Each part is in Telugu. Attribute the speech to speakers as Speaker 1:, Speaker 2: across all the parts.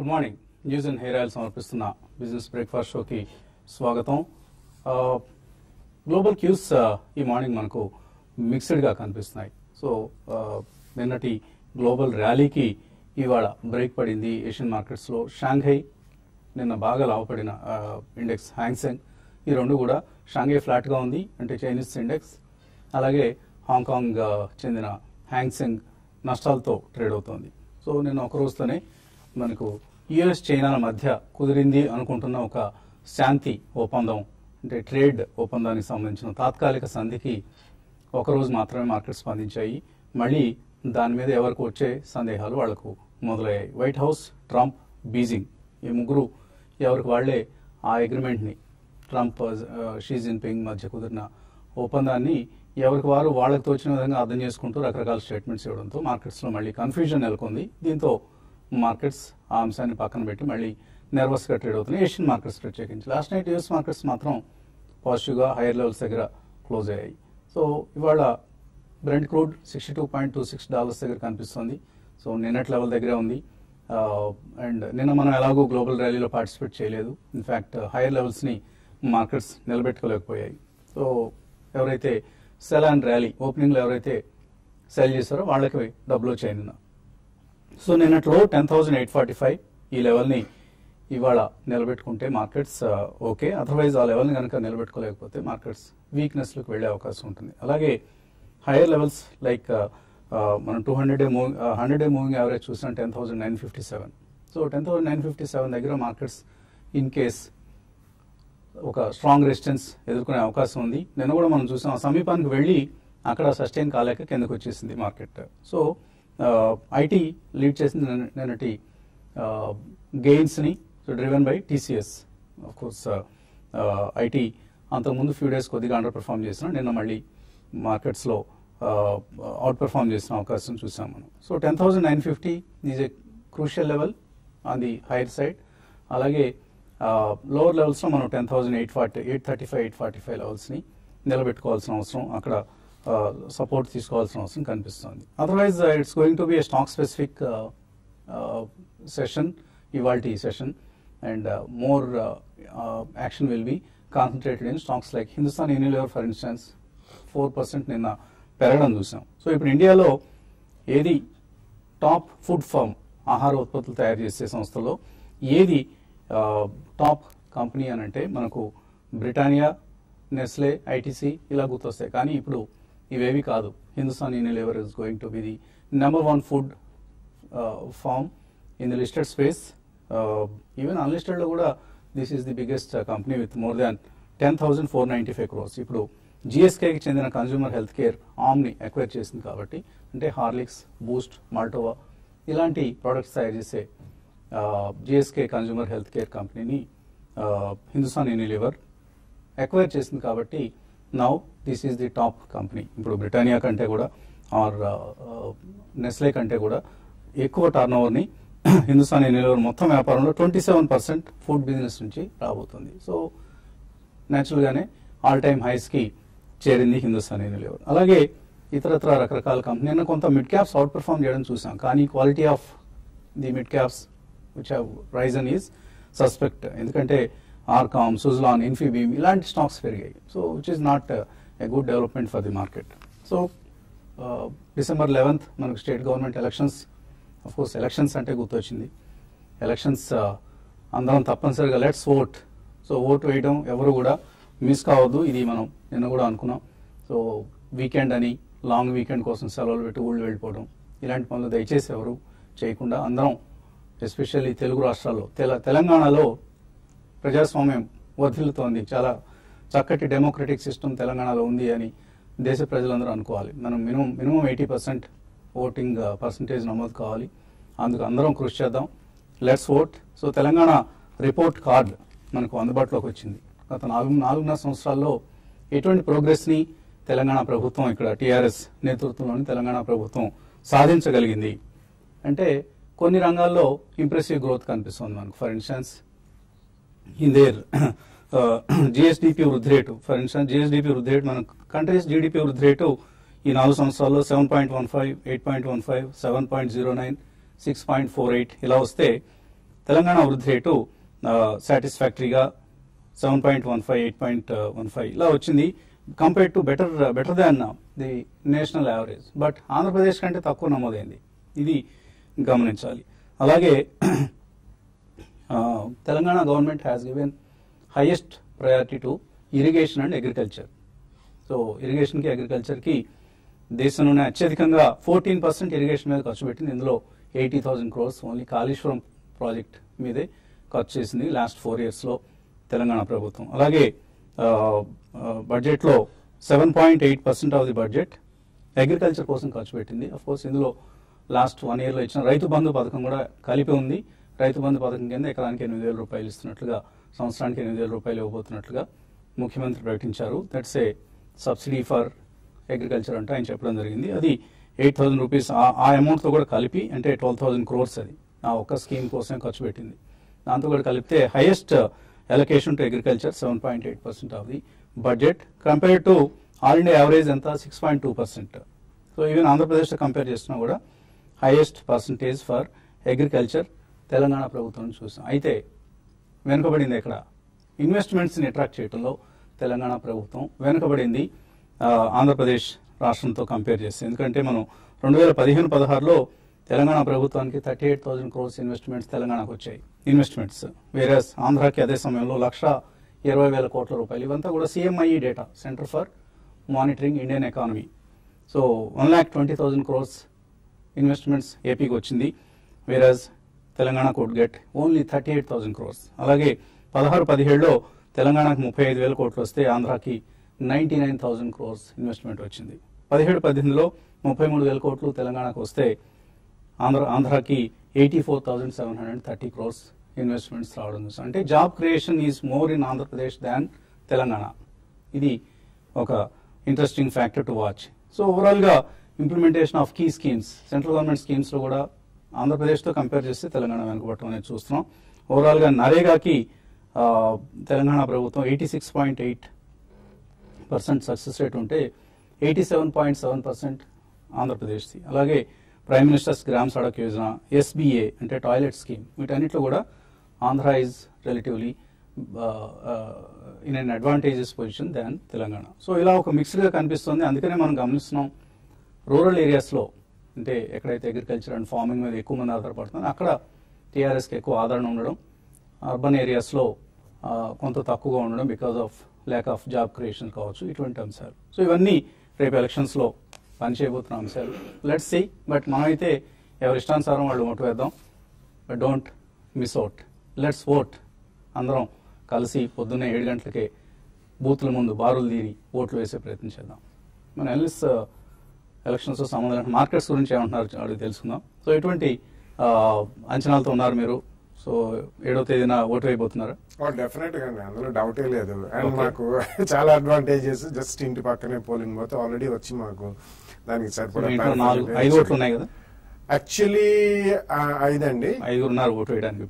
Speaker 1: Good morning. News and hair oil సమర్పిస్తున్న బిజినెస్ బ్రేక్ఫాస్ట్ షోకి స్వాగతం. గ్లోబల్ క్యూస్ ఈ మార్నింగ్ మనకు మిక్స్డ్గా కనిపిస్తున్నాయి. సో నిన్నటి గ్లోబల్ ర్యాలీకి ఇవాళ బ్రేక్ పడింది. ఏషియన్ మార్కెట్స్లో షాంఘై నిన్న బాగా లాభపడిన ఇండెక్స్ హ్యాంగ్సెంగ్, ఈ రెండు కూడా షాంఘై ఫ్లాట్గా ఉంది, అంటే చైనీస్ ఇండెక్స్. అలాగే హాంకాంగ్ చెందిన హ్యాంగ్సెంగ్ నష్టాలతో ట్రేడ్ అవుతోంది. సో నిన్న ఒక రోజుతోనే మనకు యుఎస్ చైనాల మధ్య కుదిరింది అనుకుంటున్న ఒక శాంతి ఒప్పందం, అంటే ట్రేడ్ ఒప్పందానికి సంబంధించిన తాత్కాలిక సంధికి ఒకరోజు మాత్రమే మార్కెట్ స్పందించాయి. మళ్ళీ దాని మీద ఎవరికి వచ్చే సందేహాలు వాళ్లకు మొదలయ్యాయి. వైట్ హౌస్, ట్రంప్, బీజింగ్ ఈ ముగ్గురు ఎవరికి వాళ్లే ఆ అగ్రిమెంట్ని, ట్రంప్ షీ జిన్పింగ్ మధ్య కుదిరిన ఒప్పందాన్ని ఎవరికి వారు వాళ్ళకి తోచిన విధంగా అర్థం చేసుకుంటూ రకరకాల స్టేట్మెంట్స్ ఇవ్వడంతో మార్కెట్స్లో మళ్ళీ కన్ఫ్యూజన్ నెలకొంది. దీంతో మార్కెట్స్ ఆ అంశాన్ని పక్కన పెట్టి మళ్ళీ నర్వస్గా ట్రేడ్ అవుతున్నాయి. ఏషియన్ మార్కెట్స్ ప్రత్యేకించి లాస్ట్ నైట్ యూఎస్ మార్కెట్స్ మాత్రం పాజిటివ్గా హైయర్ లెవెల్స్ దగ్గర క్లోజ్ అయ్యాయి. సో ఇవాళ బ్రెంట్ క్రూడ్ $62.26 దగ్గర కనిపిస్తుంది. సో నిన్నటి లెవెల్ దగ్గరే ఉంది. అండ్ నిన్న మనం ఎలాగో గ్లోబల్ ర్యాలీలో పార్టిసిపేట్ చేయలేదు. ఇన్ఫ్యాక్ట్ హైయర్ లెవెల్స్ని మార్కెట్స్ నిలబెట్టుకోలేకపోయాయి. సో ఎవరైతే సెల్ అండ్ ర్యాలీ ఓపెనింగ్లో ఎవరైతే సెల్ చేశారో వాళ్ళకి డబ్బులు వచ్చాయి నిన్న. సో నిన్నట్లో 10,845 ఈ లెవెల్ని ఇవాళ నిలబెట్టుకుంటే మార్కెట్స్ ఓకే. అదర్వైజ్ ఆ లెవెల్ని కనుక నిలబెట్టుకోలేకపోతే మార్కెట్స్ వీక్నెస్లోకి వెళ్ళే అవకాశం ఉంటుంది. అలాగే హైయర్ లెవెల్స్ లైక్ మనం 100-డే మూవింగ్ యావరేజ్ చూసినా 10,957. సో 10,957 దగ్గర మార్కెట్స్ ఇన్ కేస్ ఒక స్ట్రాంగ్ రెసిస్టెన్స్ ఎదుర్కొనే అవకాశం ఉంది. నిన్న కూడా మనం చూసాం, సమీపానికి వెళ్ళి అక్కడ సస్టైన్ కాలేక కిందకు వచ్చేసింది మార్కెట్. సో ఐటీ లీడ్ చేసింది నిన్నటి గెయిన్స్ని, so driven by TCS. Of course IT అంతకుముందు ఫ్యూ డేస్ కొద్దిగా అండర్ పెర్ఫార్మ్ చేసిన, నిన్న మళ్ళీ మార్కెట్స్లో అవుట్ పెర్ఫార్మ్ చేసిన అవకాశం చూసాం మనం. So 10,950 is a crucial level on the higher side. అలాగే లోవర్ లెవెల్స్లో మనం 10,840, 835, 845 లెవెల్స్ని నిలబెట్టుకోవాల్సిన అవసరం, అక్కడ సపోర్ట్ తీసుకోవాల్సిన అవసరం కనిపిస్తుంది. Otherwise it's going to be a stock specific session ఇవాల్టి సెషన్, and more action will be concentrated in stocks like Hindustan Unilever for instance 4% నిన్న పెరగడం చూసాం. సో ఇప్పుడు ఇండియాలో ఏది టాప్ ఫుడ్ ఫర్మ్, ఆహార ఉత్పత్తులు తయారు చేసే సంస్థలో ఏది టాప్ కంపెనీ అని అంటే మనకు బ్రిటానియా, నెస్లే, ఐటీసీ ఇలా గుర్తొస్తాయి. కానీ ఇప్పుడు ఇవేవి కాదు. Hindustan Unilever is going to be the #1 food firm in the listed space. Even అన్లిస్టెడ్లో కూడా this is the biggest company with more than 10,495 crores. ఇప్పుడు జిఎస్కేకి చెందిన కన్జ్యూమర్ హెల్త్ కేర్ ఆమ్ని అక్వైర్ చేసింది కాబట్టి, అంటే హార్లిక్స్, బూస్ట్, మాల్టోవా ఇలాంటి ప్రోడక్ట్స్ తయారు చేసే జిఎస్కే కన్జ్యూమర్ హెల్త్ కేర్ కంపెనీని హిందుస్థాన్ యూనిలివర్ అక్వైర్ చేసింది కాబట్టి now this is the top company. ఇప్పుడు బ్రిటానియా కంటే కూడా ఆర్ నెస్లే కంటే కూడా ఎక్కువ టర్న్ ఓవర్ని హిందుస్థాన్ యూనిలివర్ మొత్తం వ్యాపారంలో 27% ఫుడ్ బిజినెస్ నుంచి రాబోతుంది. సో న్యాచురల్గానే ఆల్ టైమ్ హైస్కి చేరింది హిందుస్థాన్ యూనిలివర్. అలాగే ఇతరత్ర రకరకాల కంపెనీ కొంత మిడ్ క్యాప్స్ అవుట్ పెర్ఫార్మ్ చేయడం చూసాం. కానీ quality of the mid caps which have risen is suspect. ఎందుకంటే ఆర్కామ్, సుజ్లాన్, ఇన్ఫీబీమ్ ఇలాంటి స్టాక్స్ పెరిగాయి. So which is not a good development for the market. So December 11th మనకు state government elections. Of course elections అంటే గుర్తొచ్చింది. ఎలక్షన్స్ అందరం తప్పనిసరిగా లెట్స్ ఓట్. సో ఓటు వేయడం ఎవరు కూడా మిస్ కావద్దు. ఇది మనం నిన్న కూడా అనుకున్నాం. సో వీకెండ్ అని లాంగ్ వీకెండ్ కోసం సెలవులు పెట్టి ఊళ్ళు వెళ్ళిపోవడం ఇలాంటి పనులు దయచేసి ఎవరు చేయకుండా అందరం, ఎస్పెషల్లీ తెలుగు రాష్ట్రాల్లో, తెలంగాణలో ప్రజాస్వామ్యం వర్ధిల్లుతోంది, చాలా చక్కటి డెమోక్రటిక్ సిస్టమ్ తెలంగాణలో ఉంది అని దేశ ప్రజలందరూ అనుకోవాలి. మనం మినిమం 80% ఓటింగ్ పర్సంటేజ్ నమోదు కావాలి. అందుకు అందరం కృషి చేద్దాం. Let's vote. So Telangana report card మనకు అందుబాటులోకి వచ్చింది. గత 4.5 సంవత్సరాల్లో ఎటువంటి ప్రోగ్రెస్ని తెలంగాణ ప్రభుత్వం, ఇక్కడ టీఆర్ఎస్ నేతృత్వంలోని తెలంగాణ ప్రభుత్వం సాధించగలిగింది అంటే కొన్ని రంగాల్లో ఇంప్రెసివ్ గ్రోత్ కనిపిస్తుంది మనకు. For instance in their GSDP వృద్ధి రేటు, ఫర్ ఇన్స్టెన్స్ జిఎస్డిపి వృద్ధి రేటు మన కంట్రీస్ జీడిపి వృద్ధి రేటు ఈ 4 సంవత్సరాల్లో 7.15, 8.15, 7.09, 6.48 ఇలా వస్తే తెలంగాణ వృద్ధి రేటు సాటిస్ఫాక్టరీగా 7.15, 8.15 ఇలా వచ్చింది. Compared to better than the national average. But Andhra Pradesh కంటే తక్కువ నమోదైంది. ఇది గమనించాలి. అలాగే Telangana government has given highest priority to irrigation and agriculture. So ఇరిగేషన్కి అగ్రికల్చర్కి దేశంలోనే అత్యధికంగా 14% ఇరిగేషన్ మీద ఖర్చు పెట్టింది. ఇందులో 80,000 crores ఓన్లీ కాళేశ్వరం ప్రాజెక్ట్ మీదే ఖర్చు చేసింది లాస్ట్ 4 yearsలో తెలంగాణ ప్రభుత్వం. అలాగే బడ్జెట్లో 7.8% ఆఫ్ ది బడ్జెట్ అగ్రికల్చర్ కోసం ఖర్చు పెట్టింది. అఫ్ కోర్స్ ఇందులో లాస్ట్ 1 yearలో ఇచ్చిన రైతు బంధు పథకం కూడా కలిపి ఉంది. రైతు బంధు పథకం కింద ఎకరానికి 8,000 రూపాయలు ఇస్తున్నట్లుగా, సంవత్సరానికి 8,000 రూపాయలు ఇవ్వబోతున్నట్లుగా ముఖ్యమంత్రి ప్రకటించారు. That's a subsidy for agriculture అంటే ఆయన చెప్పడం జరిగింది. అది 8,000 రూపీస్ ఆ అమౌంట్తో కూడా కలిపి, అంటే 12,000 crores అది ఆ ఒక్క స్కీమ్ కోసమే ఖర్చు పెట్టింది. దాంతో కూడా కలిపితే highest allocation to agriculture 7.8% of the budget. Compare to all India average ఎంత 6.2%. సో ఈవెన్ ఆంధ్రప్రదేశ్తో కంపేర్ చేసినా కూడా highest percentage for agriculture Telangana ప్రభుత్వం చూసాం. అయితే వెనుకబడింది ఎక్కడ? ఇన్వెస్ట్మెంట్స్ని అట్రాక్ట్ చేయడంలో తెలంగాణ ప్రభుత్వం వెనుకబడింది ఆంధ్రప్రదేశ్ రాష్ట్రంతో కంపేర్ చేస్తే. ఎందుకంటే మనం 2015-16లో తెలంగాణ ప్రభుత్వానికి 38,000 crores ఇన్వెస్ట్మెంట్స్ తెలంగాణకు వచ్చాయి ఇన్వెస్ట్మెంట్స్. వేరే ఆంధ్రాకి అదే సమయంలో 1,20,000 కోట్ల రూపాయలు. ఇవంతా కూడా CMIE data, centre for monitoring Indian economy. So 1,20,000 crores investments ఏపీకి వచ్చింది. Whereas Telangana could get only 38,000 crores. అలాగే 16-17లో తెలంగాణకు 35,000 కోట్లు వస్తే ఆంధ్రాకి 99,000 crores ఇన్వెస్ట్మెంట్ వచ్చింది. 17-18లో 33,000 కోట్లు తెలంగాణకు వస్తే ఆంధ్రాకి 84,730 crores ఇన్వెస్ట్మెంట్స్ రావడం చూసాం. అంటే job creation is more in Andhra Pradesh దాన్ తెలంగాణ. ఇది ఒక interesting factor to watch. So ఓవరాల్గా implementation of key schemes, central government స్కీమ్స్లో కూడా ఆంధ్రప్రదేశ్తో కంపేర్ చేస్తే తెలంగాణ వెనుకబడటం అనేది చూస్తున్నాం. ఓవరాల్గా నరేగాకి తెలంగాణ ప్రభుత్వం 86.8% సక్సెస్ రేట్ ఉంటే 87.7% ఆంధ్రప్రదేశ్ది. అలాగే Prime Minister's Gram Sadak Yojana, SBA అంటే టాయిలెట్ స్కీమ్, వీటన్నిటిలో కూడా Andhra is relatively in an advantageous position than Telangana. So ఇలా ఒక మిక్స్డ్గా కనిపిస్తుంది. అందుకనే మనం గమనిస్తున్నాం రూరల్ ఏరియాస్లో, అంటే ఎక్కడైతే అగ్రికల్చర్ అండ్ ఫార్మింగ్ మీద ఎక్కువ మంది ఆధారపడుతుంది అక్కడ టీఆర్ఎస్కి ఎక్కువ ఆదరణ ఉండడం, అర్బన్ ఏరియాస్లో కొంత తక్కువగా ఉండడం because of lack of job creation కావచ్చు, ఇటువంటి అంశాలు. సో ఇవన్నీ రేపు ఎలక్షన్స్లో పనిచేయబోతున్న అంశాలు. Let's see. బట్ మనమైతే ఎవరి ఇష్టానుసారం వాళ్ళు ఓటు వేద్దాం. But don't miss out. Let's vote. అందరం కలిసి పొద్దున్నే 7 గంటలకే బూత్ల ముందు బారులు తీరి ఓట్లు వేసే ప్రయత్నం చేద్దాం. మన ఎలక్షన్స్ సంబంధం మార్కెట్స్ గురించి ఏమంటున్నారు అడిగి తెలుసుకుందాం. సో ఎటువంటి అంచనాలతో ఉన్నారు మీరు? సో 7వ తేదీన ఓటు వేయబోతున్నారా?
Speaker 2: డెఫినెట్ గా, అందులో డౌటే లేదు. అండ్ మాకు చాలా అడ్వాంటేజెస్, జస్ట్ ఇంటి పక్కనే పోలింగ్ పోతే ఆల్రెడీ వచ్చి మాకు దానికి సరిపడా
Speaker 1: 5 ఓట్లు ఉన్నాయి కదా.
Speaker 2: యాక్చువల్లీ 5 అండి.
Speaker 1: 5 ఉన్నారు ఓటు వేయడానికి,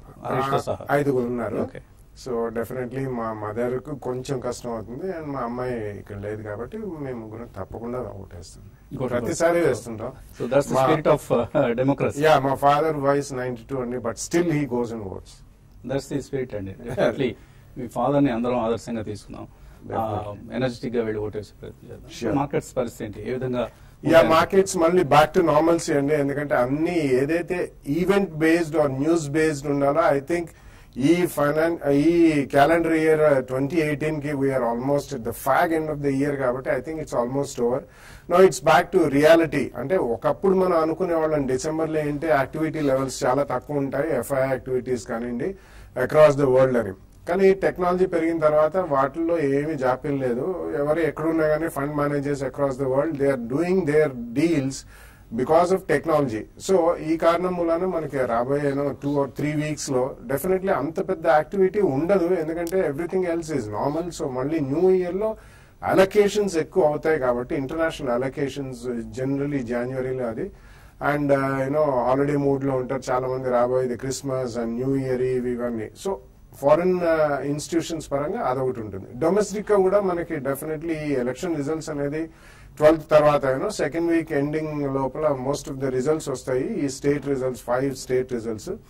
Speaker 2: 5 ఉన్నారు. సో డెఫినెట్లీ మా మదర్ కు కొంచెం కష్టం అవుతుంది అండ్ మా అమ్మాయి ఇక్కడ లేదు కాబట్టి మేము ముగ్గురం తప్పకుండా ఓటేస్తాం. ప్రతిసారి వేస్తుంటాం.
Speaker 1: So that's the spirit of democracy.
Speaker 2: Yeah, మా ఫాదర్ వాయిస్ 92 అండి, but still he goes and votes.
Speaker 1: That's the spirit అండి. డెఫినెట్లీ మీ ఫాదర్ ని అందరం ఆదర్శంగా తీసుకుందాం. ఎనర్జెటిక్ గా వెళ్ళి ఓటేసే ప్రయత్నం చేద్దాం. మార్కెట్స్ పరిస్థితి ఏంటి, ఏ విధంగా?
Speaker 2: యా, మార్కెట్స్ మళ్ళీ బ్యాక్ టు నార్మల్సీ అండి. ఎందుకంటే అన్ని ఏదైతే event based or news based ఉండాలో, ఐ థింక్ ఈ క్యాలెండర్ ఇయర్ 2018 కి we're almost the fag end of the year కాబట్టి I think it's almost over. No it's back to reality. అంటే ఒకప్పుడు మనం అనుకునే వాళ్ళం డిసెంబర్లో ఏంటి యాక్టివిటీ లెవెల్స్ చాలా తక్కువ ఉంటాయి, ఎఫ్ఐ యాక్టివిటీస్ కానివ్వండి అక్రాస్ ద వరల్డ్ అని. కానీ టెక్నాలజీ పెరిగిన తర్వాత వాటిల్లో ఏమీ జాప్యం లేదు. ఎవరు ఎక్కడున్నా కానీ fund managers across the world they are doing their deals because of technology. So ఈ కారణం మూలాన మనకి రాబోయే 2 or 3 weeks లో డెఫినెట్లీ అంత పెద్ద యాక్టివిటీ ఉండదు, ఎందుకంటే everything else is normal. So మళ్ళీ న్యూ ఇయర్ లో అలొకేషన్స్ ఎక్కువ అవుతాయి కాబట్టి ఇంటర్నేషనల్ అలొకేషన్స్ జనరలీ జనవరిలో అది. అండ్ ఆల్రెడీ మూడ్ లో ఉంటారు చాలా మంది, రాబోయేది క్రిస్మస్ అండ్ న్యూ ఇయర్ ఇవన్నీ. సో ఫారిన్ ఇన్స్టిట్యూషన్స్ పరంగా అదొకటి ఉంటుంది. డొమెస్టిక్ గా కూడా మనకి డెఫినెట్లీ ఎలక్షన్ రిజల్ట్స్ అనేది 12th తర్వాత సెకండ్ వీక్ ఎండింగ్ లోపల మోస్ట్ ఆఫ్ ద రిజల్ట్స్ వస్తాయి. ఈ state results 5 state results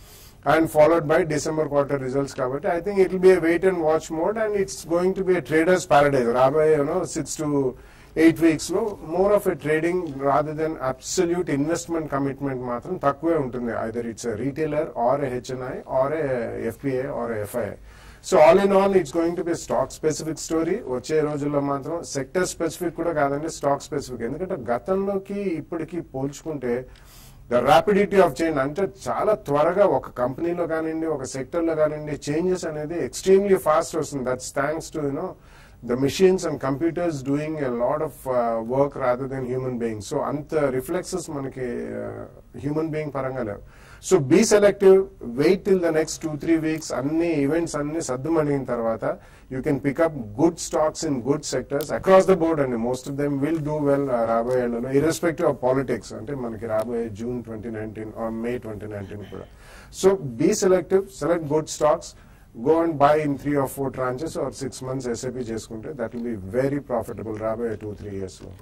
Speaker 2: and followed by December quarter results. Kabatti, I think it will be a wait and watch mode, and it's going to be a trader's paradise. Raboye 6 to 8 weeks lo more of a trading rather than absolute investment commitment matram takkuve untundi. Either it's a retailer or a HNI or a FPA or a FI. So all in all, it's going to be a stock specific story. Vache రోజుల్లో మాత్రం సెక్టర్ స్పెసిఫిక్ కూడా కాదండి, స్టాక్ స్పెసిఫిక్. ఎందుకంటే గతంలోకి ఇప్పటికి పోల్చుకుంటే ద ర్యాపిడిటీ ఆఫ్ చేంజ్ అంటే చాలా త్వరగా ఒక కంపెనీలో కానివ్వండి, ఒక సెక్టర్ లో కానివ్వండి, చేంజెస్ అనేది ఎక్స్ట్రీమ్లీ ఫాస్ట్ వస్తుంది. That's thanks to the machines and computers doing a lot of work rather than human beings. So anta reflexes manaki human being paranga levu. So be selective, wait till the next 2-3 weeks, anni events anni saddumanigin tarvata you can pick up good stocks in good sectors across the board, and most of them will do well raboye endalo irrespective of politics. Ante manaki raboye June 2019 or May 2019 kuda. So be selective, select good stocks, go and buy in 3 or 4 tranches or 6 months SAP చేసుకుంటే that will be very profitable రాబోయే 2-3 years లో.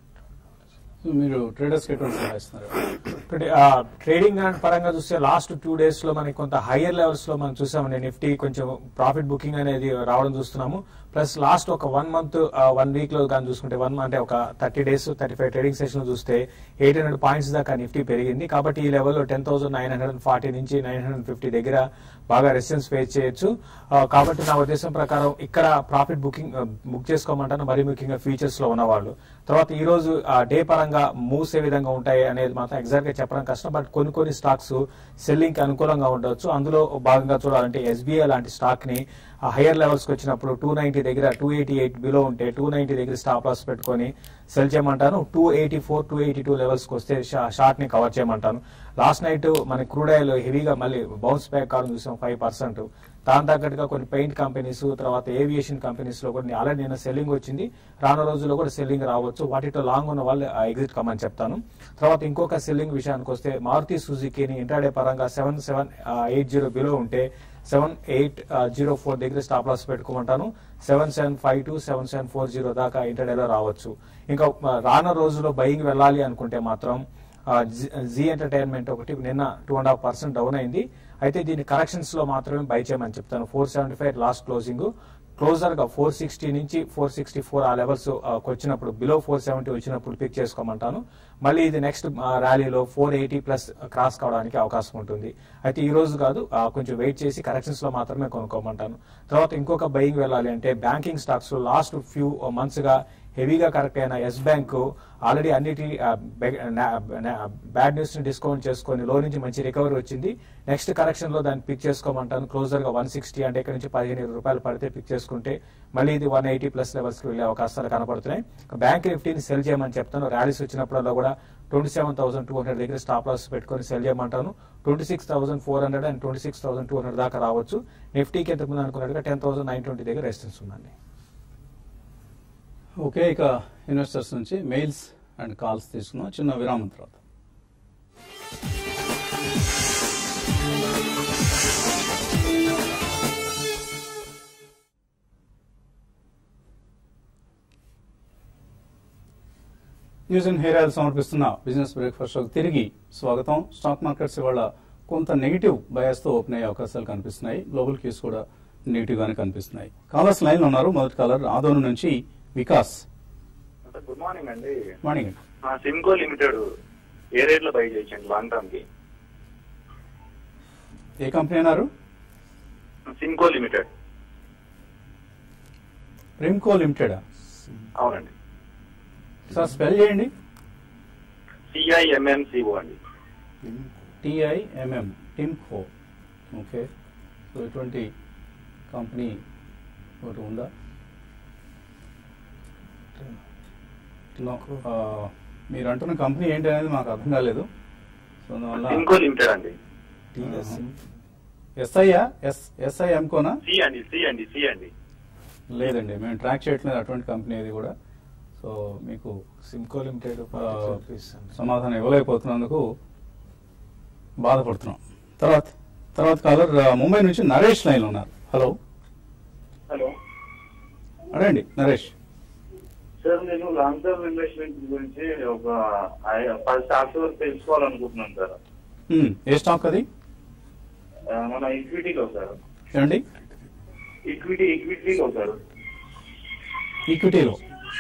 Speaker 1: మీరు ట్రేడర్స్ కి ఎటువంటి సలహా ఇస్తున్నారు?
Speaker 3: ట్రేడింగ్ పరంగా చూస్తే లాస్ట్ 2 days లో మనకి కొంత హైయర్ లెవెల్స్ లో మనం చూసామండి. నిఫ్టీ కొంచెం ప్రాఫిట్ బుకింగ్ అనేది రావడం చూస్తున్నాము. ప్లస్ లాస్ట్ ఒక 1 month 1 week లో కానీ చూసుకుంటే అంటే ఒక 30 days 35 ట్రేడింగ్ సెషన్ చూస్తే 800 పాయింట్స్ దాకా నిఫ్టీ పెరిగింది. కాబట్టి ఈ లెవెల్లో 10,940 నుంచి 950 దగ్గర బాగా రెసిస్టెన్స్ ఫేస్ చేయొచ్చు. కాబట్టి నా ఉద్దేశం ప్రకారం ఇక్కడ ప్రాఫిట్ బుక్ చేసుకోమంటాను, మరీ ముఖ్యంగా ఫ్యూచర్స్ లో ఉన్నవాళ్ళు. తర్వాత ఈ రోజు డే పరంగా మూవ్స్ ఏ విధంగా ఉంటాయి అనేది మాత్రం ఎగ్జాక్ట్ గా చెప్పడం కష్టం. బట్ కొన్ని స్టాక్స్ సెల్లింగ్ కి అనుకూలంగా ఉండొచ్చు. అందులో భాగంగా చూడాలంటే SBI లాంటి స్టాక్ ని హైయర్ లెవెల్స్ కి వచ్చినప్పుడు 290 దగ్గర 288 బిలో ఉంటే 290 దగ్గర స్టాప్ లాస్ పెట్టుకొని సెల్ చేయమంటాను. 284 282 లెవెల్స్ కి వస్తే షార్ట్ ని కవర్ చేయమంటాను. లాస్ట్ నైట్ మన క్రూడ్ ఆయిల్ హెవీగా మళ్ళీ బౌన్స్ బ్యాక్ కావడం చూసాం 5%. దాని తగ్గట్టుగా కొన్ని పెయింట్ కంపెనీస్, తర్వాత ఏవియేషన్ కంపెనీస్ లో కూడా ఆల్రెడీ నిన్న సెల్లింగ్ వచ్చింది. రాను రోజుల్లో కూడా సెల్లింగ్ రావచ్చు. వాటితో లాంగ్ ఉన్న వాళ్ళు ఎగ్జిట్ కమని చెప్తాను. తర్వాత ఇంకొక సెల్లింగ్ విషయానికి వస్తే మారుతి సుజుకీని ఇంట్రాడే పరంగా 7780 బిలో ఉంటే 7804 దగ్గర స్టాప్ లాస్ పెట్టుకోమంటాను. 7752 7740 దాకా ఇంటర్డేలో రావచ్చు. ఇంకా రానున్న రోజుల్లో బయింగ్ వెళ్ళాలి అనుకుంటే మాత్రం జీ ఎంటర్టైన్మెంట్ ఒకటి నిన్న 2.5% డౌన్ అయింది. అయితే దీని కరెక్షన్స్ లో మాత్రమే బై చేయమని చెప్తాను. 475 లాస్ట్ క్లోజింగ్, క్లోజర్ గా 460 నుంచి 464 ఆ లెవెల్స్ వచ్చినప్పుడు, బిలో 470 వచ్చినప్పుడు పిక్ చేసుకోమంటాను. మళ్ళీ ఇది నెక్స్ట్ ర్యాలీలో 480 ప్లస్ క్రాస్ కావడానికి అవకాశం ఉంటుంది. అయితే ఈ రోజు కాదు, కొంచెం వెయిట్ చేసి కరెక్షన్స్ లో మాత్రమే కొనుక్కోమంటాను. తర్వాత ఇంకొక బయింగ్ వెళ్ళాలి అంటే banking stocks last few months గా హెవీగా కరెక్ట్ అయిన ఎస్ బ్యాంక్ ఆల్రెడీ అన్నిటి బ్యాడ్ న్యూస్ ని డిస్కౌంట్ చేసుకొని లో నుంచి మంచి రికవరీ వచ్చింది. నెక్స్ట్ కరెక్షన్ లో దాన్ని పిక్ చేసుకోమంటాను. క్లోజర్ గా 160 అంటే ఇక్కడ నుంచి 15 రూపాయలు పడితే పిక్ చేసుకుంటే మళ్ళీ ఇది 180 ప్లస్ లెవెల్స్ కి వెళ్లే అవకాశాలు కనపడుతున్నాయి. బ్యాంక్ నిఫ్టీని సెల్ చేయమని చెప్తాను. ర్యాలీస్ వచ్చినప్పుడల్లా కూడా 27,200 దగ్గర స్టాప్ లాస్ పెట్టుకొని సెల్ చేయమంటాను. 26,400 అండ్ 26,200 దాకా రావచ్చు. నిఫ్టీకి ఎంతకుముందు అనుకున్నట్టుగా 10,920 దగ్గర రెసిస్టెన్స్ ఉందండి.
Speaker 1: ఓకే, ఇక ఇన్వెస్టర్స్ నుంచి మెయిల్స్ అండ్ కాల్స్ తీసుకున్నాం. చిన్న విరామం తర్వాత న్యూస్ అండ్ హెయిర్ ఆయిల్ సమర్పిస్తున్న బిజినెస్ బ్రేక్ఫాస్ట్ షోకి తిరిగి స్వాగతం. స్టాక్ మార్కెట్స్ ఇవాళ కొంత నెగిటివ్ బయాస్ తో ఓపెన్ అయ్యే అవకాశాలు కనిపిస్తున్నాయి. గ్లోబల్ క్యూస్ కూడా నెగిటివ్ గానే కనిపిస్తున్నాయి. కాలర్స్ లైన్ లో ఉన్నారు. మొదటి కాలర్ ఆదోను నుంచి వికాస్.
Speaker 4: గుడ్ మార్నింగ్ అండి.
Speaker 1: మార్నింగ్.
Speaker 4: సిమ్కో లిమిటెడ్ ఏ రేట్ లో బై చేయండి లాంగ్ టర్మ్ కి?
Speaker 1: ఏ కంపెనీ అన్నారు?
Speaker 4: సిమ్కో లిమిటెడ్.
Speaker 1: రిమ్కో లిమిటెడ్?
Speaker 4: అవునండి
Speaker 1: సార్, స్పెల్ చేయండి.
Speaker 4: TIMMCO అండి.
Speaker 1: TIMM టిమ్కో. ఓకే, సో ఇటువంటి కంపెనీ ఒకటి ఉందా? మీరు అంటున్న కంపెనీ ఏంటి అనేది మాకు అర్థం కాలేదు. సో
Speaker 4: సిమ్కో లిమిటెడ్ అండి.
Speaker 1: SIMకోనా?
Speaker 4: సి అండి.
Speaker 1: లేదండి, మేము ట్రాక్ చేయట్లేదు అటువంటి కంపెనీ అది కూడా. సో మీకు
Speaker 3: సిమ్కో లిమిటెడ్
Speaker 1: సమాధానం ఇవ్వలేకపోతున్నందుకు బాధపడుతున్నాం. తర్వాత కాలర్ ముంబై నుంచి నరేష్ లైన్ ఉన్నారు. హలో. అడండి నరేష్.
Speaker 5: సార్, నేను లాంగ్ టర్మ్ ఇన్వెస్ట్మెంట్ గురించి ఒక 10 స్టాక్స్ వరకు తెలుసుకోవాలనుకుంటున్నాను సార్.
Speaker 1: ఏ స్టాక్ అది?
Speaker 5: మన ఈక్విటీలో సార్.
Speaker 1: ఏమండి?
Speaker 5: ఈక్విటీలో సార్.
Speaker 1: ఈక్విటీలో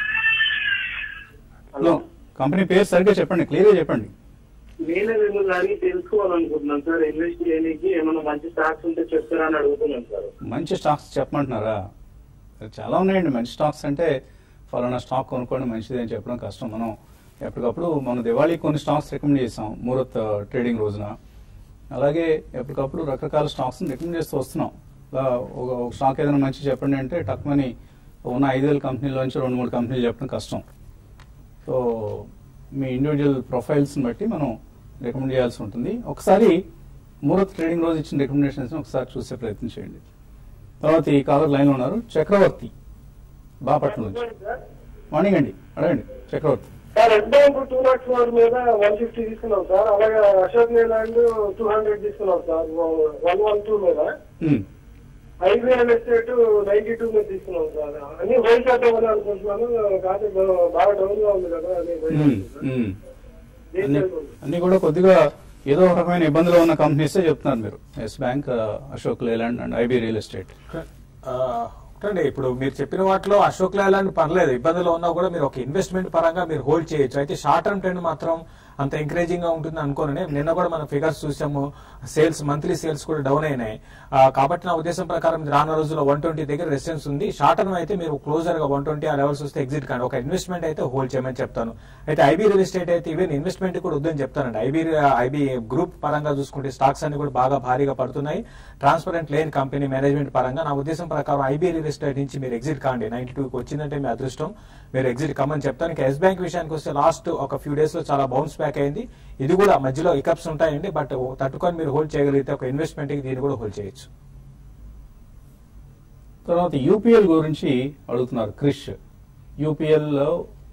Speaker 1: కంపెనీ పేరు సరిగ్గా చెప్పండి, క్లియర్గా చెప్పండి.
Speaker 5: నేనే మిమ్మల్ని అడిగి తెలుసుకోవాలనుకుంటున్నాను సార్. ఇన్వెస్ట్ చేయడానికి ఏమైనా మంచి స్టాక్స్ ఉంటే చెప్తారా అని అడుగుతున్నాను సార్.
Speaker 1: మంచి స్టాక్స్ చెప్పమంటున్నారా? చాలా ఉన్నాయండి మంచి స్టాక్స్. అంటే ఫలానా స్టాక్ కొనుక్కోండి మంచిది అని చెప్పడం కష్టం. మనం ఎప్పటికప్పుడు మన దివాళీ కొన్ని స్టాక్స్ రికమెండ్ చేసాం ముహూర్త్ ట్రేడింగ్ రోజున. అలాగే ఎప్పటికప్పుడు రకరకాల స్టాక్స్ రికమెండ్ చేస్తూ వస్తున్నాం. ఒక స్టాక్ ఏదైనా మంచి చెప్పండి అంటే టక్మని ఉన్న 5,000 కంపెనీలోంచి 2-3 కంపెనీలు చెప్పడం కష్టం. సో మీ ఇండివిజువల్ ప్రొఫైల్స్ని బట్టి మనం రికమెండ్ చేయాల్సి ఉంటుంది. ఒకసారి ముహూర్త్ ట్రేడింగ్ రోజు ఇచ్చిన రికమెండేషన్స్ ఒకసారి చూసే ప్రయత్నం చేయండి. తర్వాత ఈ కాలర్ లైన్లో ఉన్నారు చక్రవర్తి బాపట్ల నుంచి. మార్నింగ్ అండి, అడగండి చక్రవర్తి.
Speaker 6: సార్ రెడ్ బ్యాంక్ 204 మీద 150 తీసుకున్నాం సార్. అలాగే అశోక్ లేలాండ్ 200 తీసుకున్నాం సార్ 112 మీద. ఐబీఎల్ ఎస్టేట్ 92 మీద తీసుకున్నాం సార్. అన్ని హోల్ చేద్దామని అనుకుంటున్నాను. కాకపోతే బాగా డౌన్ గా ఉంది కదా
Speaker 1: అన్ని కూడా కొద్దిగా ఏదో రకమైన ఇబ్బందులు ఉన్న కంపెనీసే చెప్తున్నారు మీరు. Yes Bank, Ashok Leyland and IB real estate.
Speaker 3: అండి ఇప్పుడు మీరు చెప్పిన వాటిలో అశోక్ లేలాండ్ పర్లేదు, ఇబ్బందులు ఉన్నా కూడా మీరు ఒక ఇన్వెస్ట్మెంట్ పరంగా మీరు హోల్డ్ చేయొచ్చు. అయితే షార్ట్ టర్మ్ ట్రెండ్ మాత్రం అంత ఎంకరేజింగ్ గా ఉంటుంది అనుకోని. నిన్న కూడా మనం ఫిగర్స్ చూసాము, సేల్స్ మంత్లీ సేల్స్ కూడా డౌన్ అయినాయి. కాబట్టి నా ఉద్దేశం ప్రకారం రానున్న రోజుల్లో 120 దగ్గర రెసిస్టెన్స్ ఉంది. షార్ట్ టర్మ్ అయితే మీరు క్లోజర్ గా 120 ఆ లెవెల్స్ వస్తే ఎగ్జిట్ కానీ ఒక ఇన్వెస్ట్మెంట్ అయితే హోల్డ్ చేయమని చెప్తాను. అయితే ఐబీ రియల్ ఎస్టేట్ అయితే ఈవెన్ ఇన్వెస్ట్మెంట్ కూడా వద్దని చెప్తానండి. ఐబీ గ్రూప్ పరంగా చూసుకుంటే స్టాక్స్ అన్ని కూడా బాగా భారీగా పడుతున్నాయి. ట్రాన్స్పరెంట్ లేని కంపెనీ మేనేజ్మెంట్ పరంగా నా ఉద్దేశం ప్రకారం ఐబీ రియల్ ఎస్టేట్ నుంచి మీరు ఎగ్జిట్ కాండి. 92కి వచ్చిందంటే మీ అదృష్టం, మీరు ఎగ్జిట్ కమ్మని చెప్తాను. ఇంకా ఎస్ బ్యాంక్ విషయానికి వస్తే లాస్ట్ ఒక ఫ్యూ డేస్ లో చాలా బౌన్స్ బ్యాక్ అయింది. ఇది కూడా మధ్యలో ఇకప్స్ ఉంటాయండి, బట్ తట్టుకొని మీరు హోల్డ్ చేయగలిగితే ఒక ఇన్వెస్ట్మెంట్ కి దీన్ని కూడా హోల్డ్ చేయొచ్చు.
Speaker 1: తర్వాత యూపీఎల్ గురించి అడుగుతున్నారు క్రిష్. యూపీఎల్ లో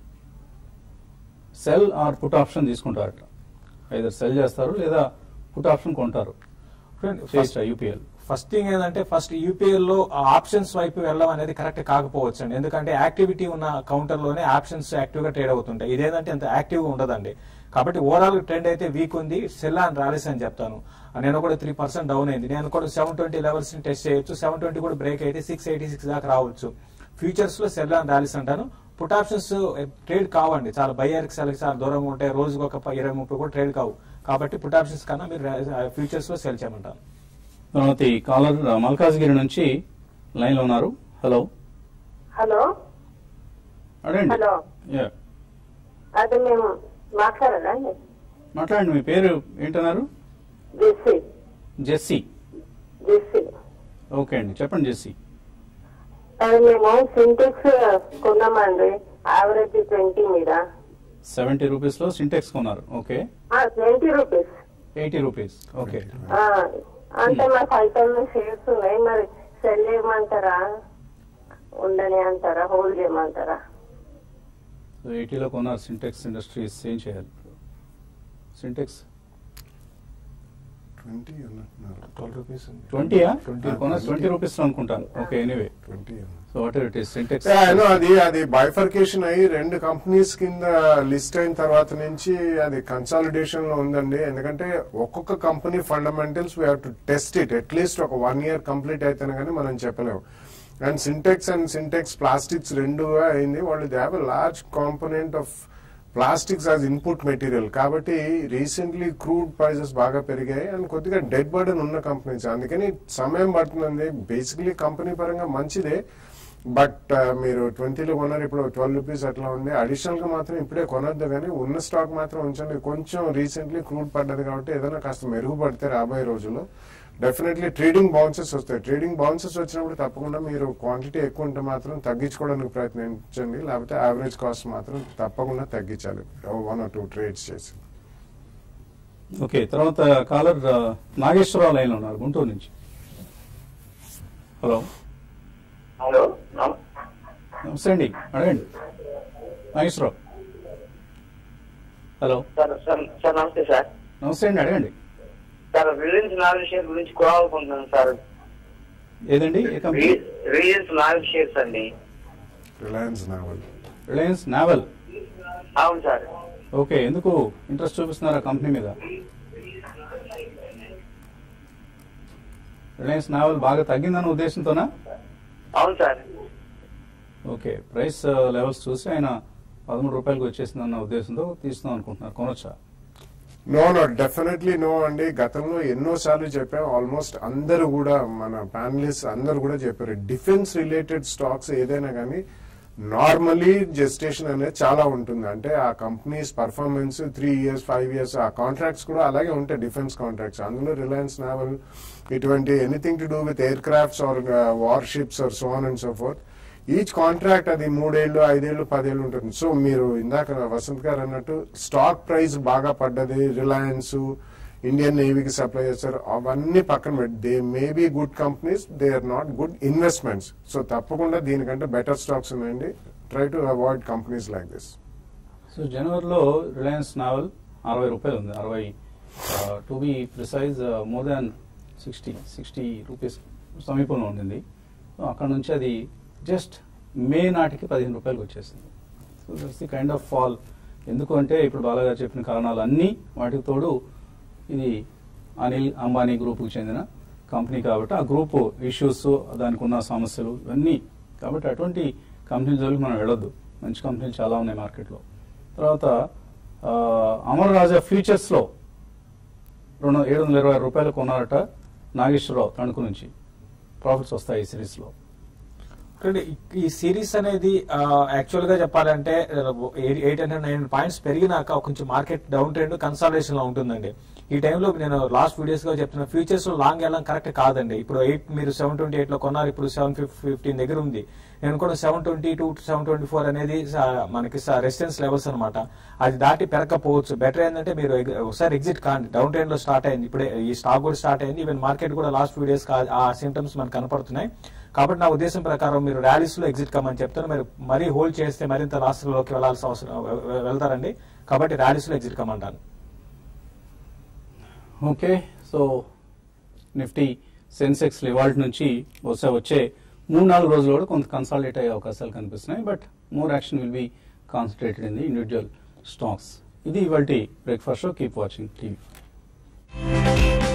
Speaker 1: సెల్ ఆర్ పుట్ ఆప్షన్ తీసుకుంటారట. ఐదర్ సెల్ చేస్తారు లేదా పుట్ ఆప్షన్ కొంటారు. యూపీఎల్
Speaker 3: ఫస్ట్ థింగ్ ఏంటంటే ఫస్ట్ యూపీఎల్ లో ఆప్షన్స్ వైపు వెళ్ళడం అనేది కరెక్ట్ కాకపోవచ్చు అండి. ఎందుకంటే యాక్టివిటీ ఉన్న కౌంటర్ లోనే ఆప్షన్స్ యాక్టివ్ గా ట్రేడ్ అవుతుంటాయి. ఇదేంటంటే అంత యాక్టివ్ గా ఉండదండి. కాబట్టి ఓవరాల్ ట్రెండ్ అయితే వీక్ ఉంది. సెల్ అండ్ ర్యాలీస్ అని చెప్తాను. నేను కూడా 3% డౌన్ అయింది. నేను కూడా 720 లెవెల్స్ ని టెస్ట్ చేయొచ్చు. 720 కూడా బ్రేక్ అయితే 686 దాకా రావచ్చు. ఫ్యూచర్స్ లో సెల్ అండ్ ర్యాలీస్ అంటాను. పుట్ ఆప్షన్స్ ట్రేడ్ కావండి, చాలా బయ్యర్ కి సెల్ చాలా దూరంగా ఉంటాయి. రోజుకు ఒక 20-30 కూడా ట్రేడ్ కావు. కాబట్టి పుట్ ఆప్షన్స్ కన్నా మీరు ఫ్యూచర్స్ లో సెల్ చేయమంటాను.
Speaker 1: తర్వాత ఈ కాలర్ మల్కాజ్గిరి నుంచి లైన్ లో ఉన్నారు. హలో
Speaker 7: హలో
Speaker 1: అడగండి.
Speaker 7: హలో అదే మేము మాట్లాడాలా?
Speaker 1: మాట్లాడండి. మీ పేరు ఏంటన్నారు?
Speaker 7: జెస్సీ.
Speaker 1: జెస్సీ.
Speaker 7: జెస్సీ.
Speaker 1: ఓకే అండి, చెప్పండి జెస్సీ.
Speaker 7: అది మేము సింటెక్స్ కొన్నామండి, యావరేజ్ 20 మీద.
Speaker 1: 70 రూపీస్ లో సింటెక్స్ కొన్నారు. ఓకే.
Speaker 7: 20 రూపీస్.
Speaker 1: 80 రూపీస్. ఓకే.
Speaker 7: అంటే మా 5,000 షేర్స్ ఉన్నాయి. మరి సెల్ చేయమంటారా, ఉండని అంటారా, హోల్డ్ చేయమంటారా?
Speaker 1: 80లో కొన్నారు సింటెక్స్ ఇండస్ట్రీస్. ఏం చేయాలి? సింటెక్స్ 20 రూపీస్ అనుకుంటాను. Okay, anyway so whatever it is Sintex.
Speaker 2: అది బైఫర్కేషన్ అయ్యి 2 కంపెనీస్ కింద లిస్ట్ అయిన తర్వాత నుంచి అది కన్సాలిడేషన్ లో ఉందండి. ఎందుకంటే ఒక్కొక్క company fundamentals we have to test it. At least ఒక 1 year కంప్లీట్ అయితేనే కానీ మనం చెప్పలేము. అండ్ సింటెక్స్ ప్లాస్టిక్స్ రెండుగా అయింది. వాళ్ళు they have a large component of plastics as input material. కాబట్టి రీసెంట్లీ క్రూడ్ ప్రైజెస్ బాగా పెరిగాయి అండ్ కొద్దిగా డెడ్ బర్డెన్ ఉన్న కంపెనీస్. అందుకని సమయం పడుతుంది. బేసిక్లీ కంపెనీ పరంగా మంచిదే, బట్ మీరు 20లో కొన్నారు, ఇప్పుడు 12 రూపీస్ అట్లా ఉంది. అడిషనల్ గా మాత్రం ఇప్పుడే కొనొద్దు, కానీ ఉన్న స్టాక్ మాత్రం ఉంచండి. కొంచెం రీసెంట్లీ క్రూడ్ పడ్డది కాబట్టి ఏదైనా కాస్త మెరుగుపడితే రాబోయే రోజుల్లో డెఫినెట్లీ ట్రేడింగ్ బౌన్సెస్ వస్తాయి. ట్రేడింగ్ బౌన్సెస్ వచ్చినప్పుడు తప్పకుండా మీరు క్వాంటిటీ ఎక్కువ ఉంటే మాత్రం తగ్గించుకోవడానికి ప్రయత్నించండి, లేకపోతే యావరేజ్ కాస్ట్ మాత్రం తప్పకుండా తగ్గించాలి 1 or 2 ట్రేడ్స్ చేసి.
Speaker 1: ఓకే. తర్వాత కాలర్ నాగేశ్వరరావు లైన్ లో ఉన్నారు గుంటూరు నుంచి. హలో.
Speaker 5: హలో
Speaker 1: నమస్తే అండి, అడగండి నాగేశ్వరరావు. హలో
Speaker 5: సార్ నమస్తే సార్.
Speaker 1: నమస్తే అండి, అడగండి
Speaker 5: సార్. రిలయన్స్ నావెల్ షేర్ గురించి కోవాలనుకుంటున్నాను సార్.
Speaker 1: ఏదండి?
Speaker 5: రిలయన్స్ నావెల్ షేర్స్ అండి.
Speaker 1: రిలయన్స్ నావెల్.
Speaker 5: అవును సార్.
Speaker 1: ఓకే, ఎందుకు ఇంట్రెస్ట్ చూపిస్తున్నారు ఆ కంపెనీ మీద? రిలయన్స్ నావల్ బాగా తగ్గిందన్న ఉద్దేశంతోనా?
Speaker 5: అవును సార్.
Speaker 1: ఓకే, ప్రైస్ లెవెల్స్ చూసి ఆయన 13 రూపాయలకు వచ్చేసిందన్న ఉద్దేశంతో తీస్తున్నాం అనుకుంటున్నారు, కొనొచ్చా?
Speaker 2: నో డెఫినెట్లీ నో అండి. గతంలో ఎన్నోసార్లు చెప్పాం, ఆల్మోస్ట్ అందరూ కూడా మన ప్యానలిస్ట్ అందరూ కూడా చెప్పారు, డిఫెన్స్ రిలేటెడ్ స్టాక్స్ ఏదైనా కానీ నార్మలీ జెస్టేషన్ అనేది చాలా ఉంటుంది. అంటే ఆ కంపెనీస్ పర్ఫార్మెన్స్ 3 years 5 years ఆ కాంట్రాక్ట్స్ కూడా అలాగే ఉంటాయి, డిఫెన్స్ కాంట్రాక్ట్స్. అందులో రిలయన్స్ నావల్ ఇటువంటి anything to do with aircrafts or warships or so on and so forth, each contract అది 3 ఏళ్ళు 5 ఏళ్ళు 10 ఏళ్ళు ఉంటుంది. సో మీరు ఇందాక వసంత్ గారు అన్నట్టు స్టాక్ ప్రైస్ బాగా పడ్డది, రిలయన్స్, ఇండియన్ నేవీకి సప్లై చేస్తారు, అవన్నీ పక్కన పెట్టి they may be good companies, they are not good investments. So తప్పకుండా దీనికంటే బెటర్ స్టాక్స్ ఉన్నాయండి. Try to avoid companies like this.
Speaker 1: So జనవరిలో రిలయన్స్ నావల్ 60 రూపాయలు ఉంది, 60 to be precise more than 60 rupees సమీపంలో ఉండింది. సో అక్కడ నుంచి అది జస్ట్ మే నాటికి 15 రూపాయలకు వచ్చేసింది. So that's the kind of fall. ఎందుకు అంటే ఇప్పుడు బాలాగారు చెప్పిన కారణాలు అన్నీ, వాటికి తోడు ఇది అనిల్ అంబానీ గ్రూప్కి చెందిన కంపెనీ కాబట్టి ఆ గ్రూప్ ఇష్యూస్, దానికి ఉన్న సమస్యలు ఇవన్నీ కాబట్టి అటువంటి కంపెనీ జోలికి మనం వెళ్ళొద్దు. మంచి కంపెనీలు చాలా ఉన్నాయి మార్కెట్లో. తర్వాత అమర్ రాజా ఫ్యూచర్స్లో 720 రూపాయలు కొన్నారట నాగేశ్వరరావు తణుకు నుంచి. ప్రాఫిట్స్ వస్తాయి ఈ సిరీస్లో.
Speaker 3: ఈ సిరీస్ అనేది యాక్చువల్ గా చెప్పాలంటే 809 పాయింట్స్ పెరిగినాక కొంచెం మార్కెట్ డౌన్ ట్రెండ్ కన్సాలిడేషన్ లో ఉంటుందండి. ఈ టైంలో నేను లాస్ట్ వీడియోస్ గా చెప్తున్నా, ఫ్యూచర్స్ లో లాంగ్ వెళ్ళడం కరెక్ట్ కాదండి. ఇప్పుడు మీరు 728 లో కొన్నారు, ఇప్పుడు 715 దగ్గర ఉంది. నేను కూడా 720 to 724 అనేది మనకి రెసిస్టెన్స్ లెవెల్స్ అనమాట. అది దాటి పెరగకపోవచ్చు. బెటర్ ఏంటంటే మీరు ఒకసారి ఎగ్జిట్ కాండి. డౌన్ ట్రెండ్ లో స్టార్ట్ అయింది, ఇప్పుడే ఈ స్టాక్ కూడా స్టార్ట్ అయింది. ఈవెన్ మార్కెట్ కూడా లాస్ట్ వీడియోస్ ఆ సింటమ్స్ మనకు కనపడుతున్నాయి. కాబట్టి నా ఉద్దేశం ప్రకారం మీరు ర్యాలీస్ లో ఎగ్జిట్ కమ్మని చెప్తాను. మీరు మరీ హోల్డ్ చేస్తే మరింత లాస్లోకి వెళ్లాల్సిన అవసరం వెళ్తారండి. కాబట్టి ర్యాలీస్ లో ఎగ్జిట్ కమ్మంటాను.
Speaker 1: ఓకే, సో నిఫ్టీ సెన్సెక్స్ ఇవాళ నుంచి వచ్చే 3-4 రోజులు కూడా కొంత కన్సాలిడేట్ అయ్యే అవకాశాలు కనిపిస్తున్నాయి. But more action will be concentrated in the individual stocks. ఇది ఇవాల్టి breakfast show. Keep watching TV.